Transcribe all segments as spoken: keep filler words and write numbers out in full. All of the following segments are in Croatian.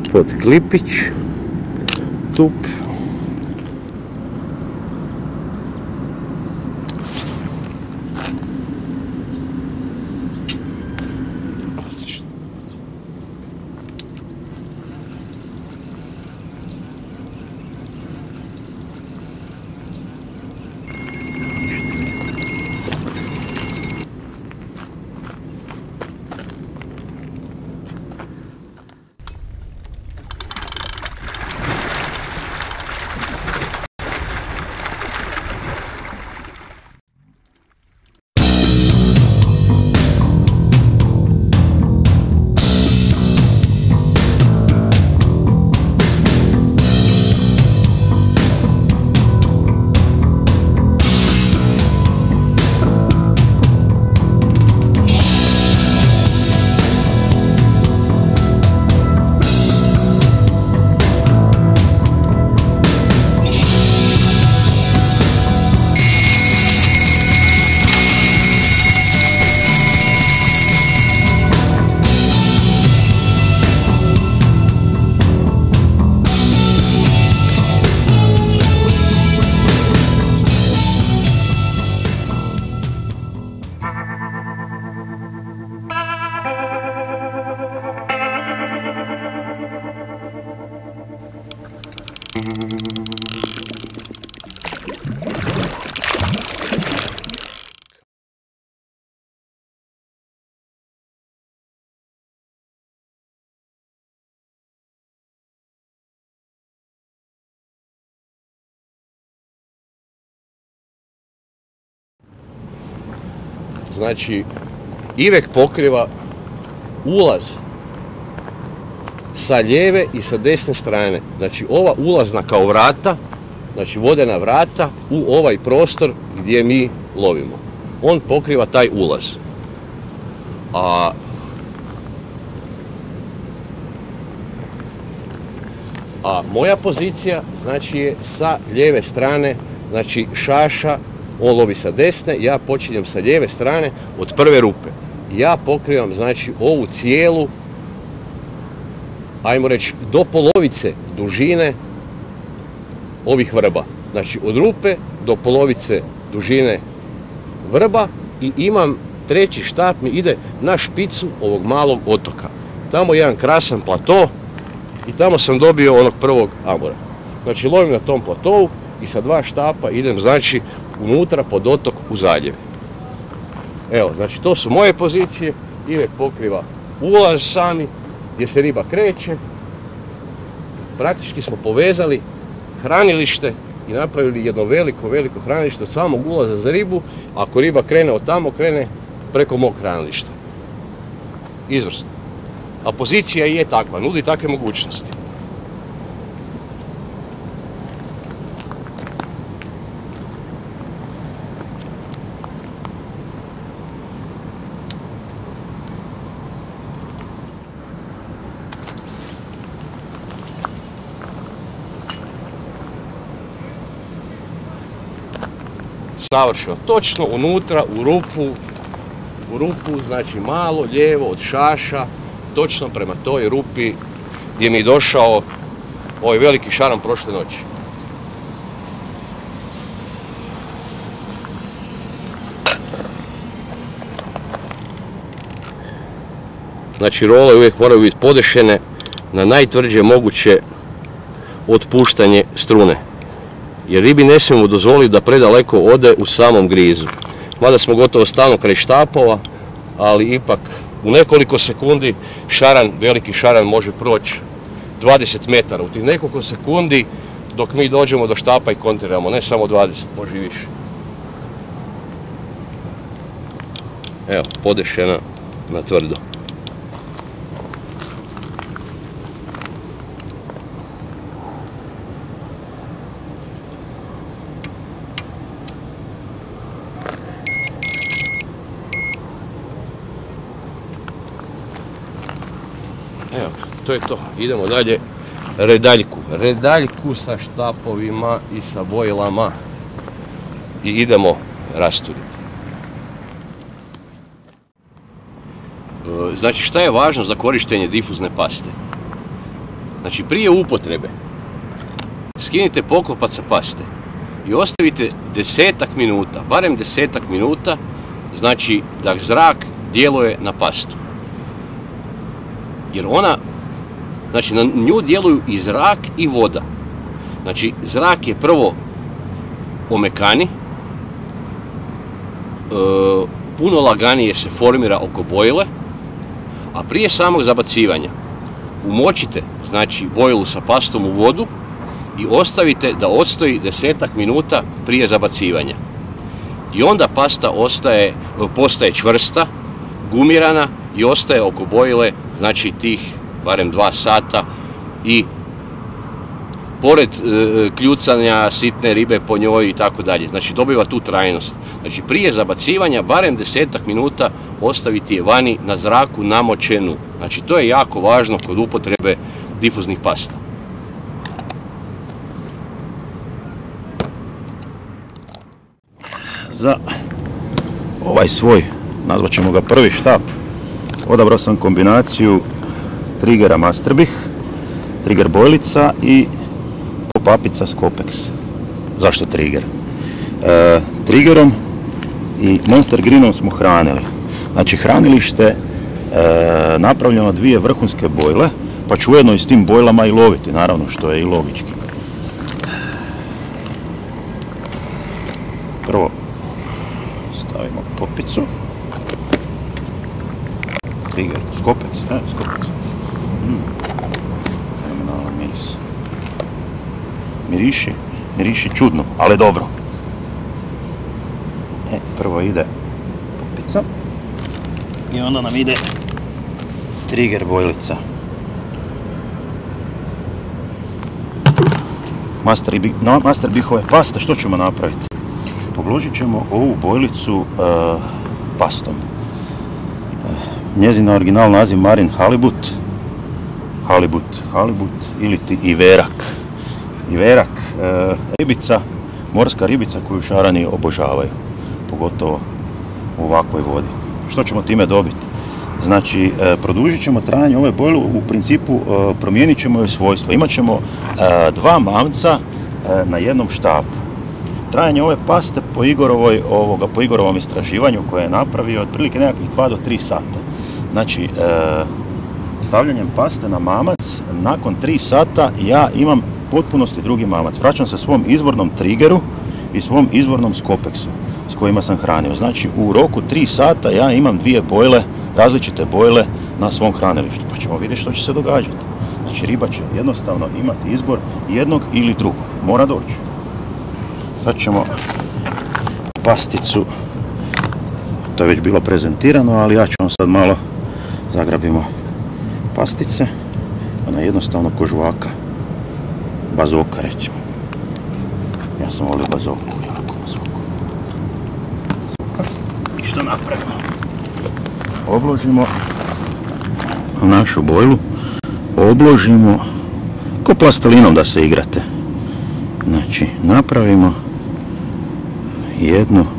pod klipić, tup. Znači, ivek pokriva ulaz sa lijeve i sa desne strane. Znači, ova ulazna kao vrata, znači vodena vrata u ovaj prostor gdje mi lovimo. On pokriva taj ulaz. A A moja pozicija, znači, je sa lijeve strane, znači šaša, on lovi sa desne, ja počinjem sa lijeve strane od prve rupe. Ja pokrivam, znači, ovu cijelu, ajmo reći, do polovice dužine ovih vrba. Znači, od rupe do polovice dužine vrba i imam treći štap mi ide na špicu ovog malog otoka. Tamo je jedan krasan plato i tamo sam dobio onog prvog amura. Znači, lovim na tom platovu i sa dva štapa idem, znači, unutra pod otok u zaljev. Evo, znači, to su moje pozicije. Ivek pokriva ulaz sami gdje se riba kreće. Praktički smo povezali hranilište i napravili jedno veliko, veliko hranilište od samog ulaza za ribu. Ako riba krene od tamo, krene preko mog hranilišta. Izvrsno. A pozicija je takva, nudi takve mogućnosti. Savršeno, točno unutra, u rupu, u rupu, znači malo lijevo od šaša, točno prema toj rupi gdje mi je došao ovaj veliki šaran prošle noći. Znači, role uvijek moraju biti podešene na najtvrđe moguće otpuštanje strune. Jer ribi ne smijemo dozvoliti da predaleko ode u samom grizu. Mada smo gotovo stalno kraj štapova, ali ipak u nekoliko sekundi šaran, veliki šaran može proći dvadeset metara. U tih nekoliko sekundi dok mi dođemo do štapa i kontiramo, ne samo dvadeset, može i više. Evo, podešena na tvrdo. Evo, to je to. Idemo dalje. Redaljku. Redaljku sa štapovima i sa bojlama. I idemo rasturiti. Znači, šta je važno za korištenje difuzne paste? Znači prije upotrebe skinite poklopac sa paste i ostavite desetak minuta, barem desetak minuta, znači da zrak djeluje na pastu. Jer ona, znači na nju djeluju i zrak i voda. Znači zrak je prvo omekani, e, puno laganije se formira oko bojle, a prije samog zabacivanja umočite znači bojlu sa pastom u vodu i ostavite da odstoji desetak minuta prije zabacivanja. I onda pasta ostaje, postaje čvrsta, gumirana i ostaje oko bojle, znači tih barem dva sata i pored e, kljucanja sitne ribe po njoj i tako dalje. Znači dobiva tu trajnost. Znači prije zabacivanja barem desetak minuta ostaviti je vani na zraku namočenu. Znači to je jako važno kod upotrebe difuznih pasta. Za ovaj svoj, nazvat ćemo ga prvi štap, odabrao sam kombinaciju trigera Masterbih, trigger bojlica i pop-upica Scopex. Zašto trigger? E, triggerom i Monster Greenom smo hranili. Znači hranilište e, napravljeno dvije vrhunske bojle, pa ću ujedno i s tim bojlama i loviti, naravno, što je i logički. Prvo stavimo popicu, trigger, Scopex, e, Scopex. Mm. Fenomenalan miris. Miriši, miriši čudno, ali dobro. E, prvo ide popica i onda nam ide trigger bojlica. Master, no, Masterbihove paste, što ćemo napraviti? Obložit ćemo ovu bojlicu uh, pastom. Uh, njezin original naziv Marine Halibut, Halibut, Halibut ili ti Iverak. Iverak, uh, ribica, morska ribica koju šarani obožavaju, pogotovo u ovakvoj vodi. Što ćemo time dobiti? Znači, e, produžit ćemo trajanje ove bojle, u principu e, promijenit ćemo joj svojstvo. Imat ćemo e, dva mamca e, na jednom štapu. Trajanje ove paste po Igorovoj, ovoga, po Igorovom istraživanju koje je napravio otprilike nekakvih dva do tri sata. Znači, e, stavljanjem paste na mamac, nakon tri sata ja imam potpunosti drugi mamac. Vraćam se svom izvornom triggeru i svom izvornom Scopexu s kojima sam hranio. Znači, u roku tri sata ja imam dvije bojle, različite bojle na svom hranilištu. Pa ćemo vidjeti što će se događati. Znači, riba će jednostavno imati izbor jednog ili drugog. Mora doći. Sad ćemo pasticu, to je već bilo prezentirano, ali ja ću vam sad malo zagrabimo pastice. Ona je jednostavno ko žvaka. Bazoka, recimo. Ja sam volio bazoku. Jako bazoku. Bazoka. I što napravimo? Obložimo našu bojlu. Obložimo ko plastelinom da se igrate. Znači, napravimo jednu,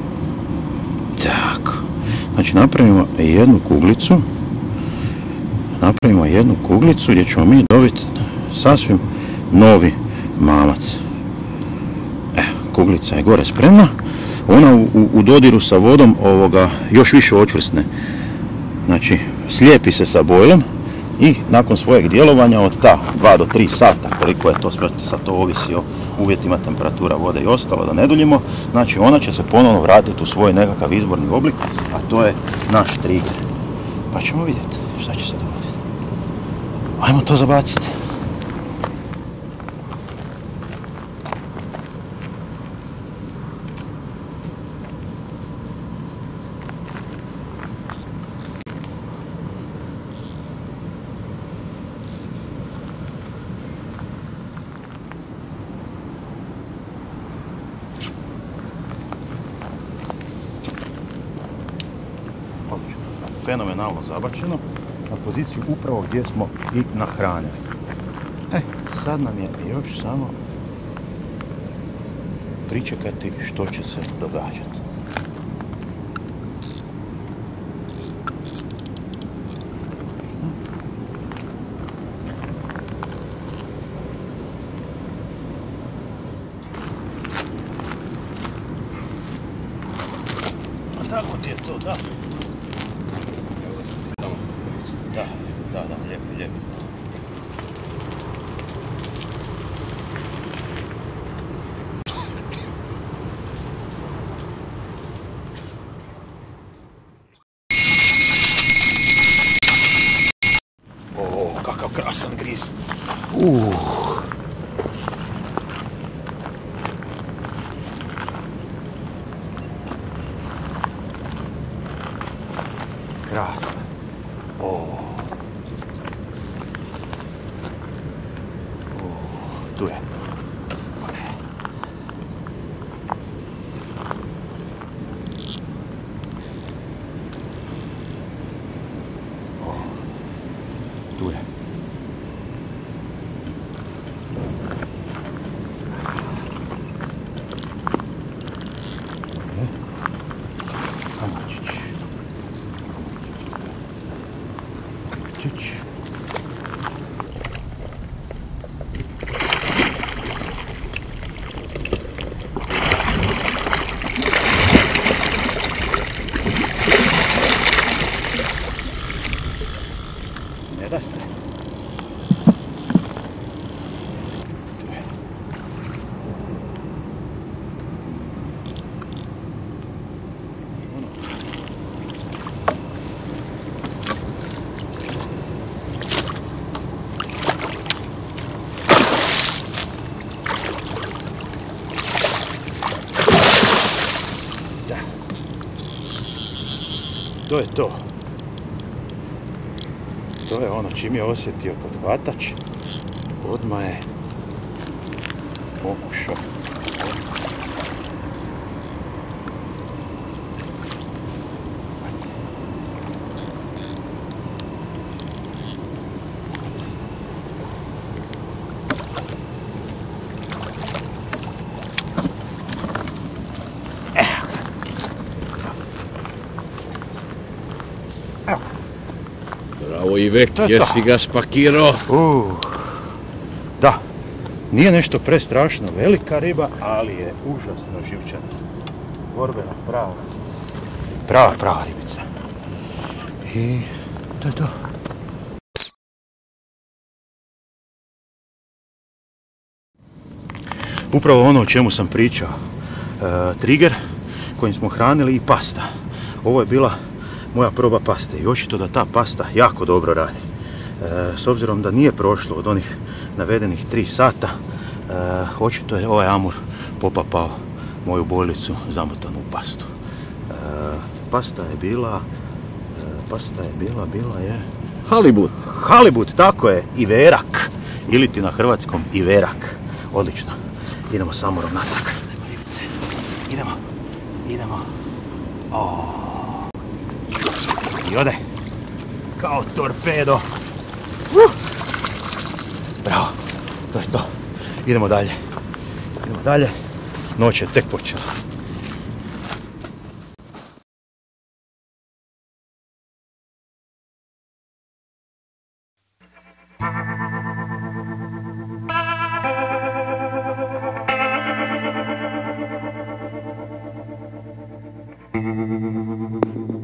tako, znači napravimo jednu kuglicu, napravimo jednu kuglicu gdje ćemo mi dobiti sasvim novi mamac. Evo, kuglica je gore spremna, ona u, u, u dodiru sa vodom ovoga još više očvrsne, znači slijepi se sa bojlom i nakon svojeg djelovanja od ta dva do tri sata, koliko je to sve, sad to ovisi o uvjetima temperatura vode i ostalo, da ne duljimo, znači ona će se ponovno vratiti u svoj nekakav izvorni oblik, a to je naš trigger. Pa ćemo vidjeti šta će se dogoditi. Ajmo to zabaciti. Fenomenalno zabačeno, na poziciju upravo gdje smo i nahranili. E, sad nam je još samo pričekati što će se događati. tako ti je to, da. Da, da, da, lijepo, lijepo. O, kakav krasan griz. Uh. Krasan. O. Tu je. O, tu je. Kamočić. Kamočić. Ne da se. Tu je. Ono. Da. To je to. To je ono, čim je osjetio podhvatač, odmah je pokušao. Evo. Bravo Ivek, jesi ga spakirao? Uh, da, nije nešto prestrašno velika riba, ali je užasno živčana. Borbena, prava. Prava, prava ribica. I to je to. Upravo ono o čemu sam pričao. E, trigger kojim smo hranili i pasta. Ovo je bila moja proba paste i očito da ta pasta jako dobro radi. E, s obzirom da nije prošlo od onih navedenih tri sata, e, očito je ovaj amur popapao moju bojlicu zamotanu u pastu. E, pasta je bila, e, pasta je bila, bila je... Halibut. Halibut, tako je, iverak. Ili ti na hrvatskom iverak. Odlično. Idemo s amurom natrag. Idemo, idemo. O. I ode. Kao torpedo. Uh. Bravo, to je to. Idemo dalje. Idemo dalje. Noć je tek počela. Thank you.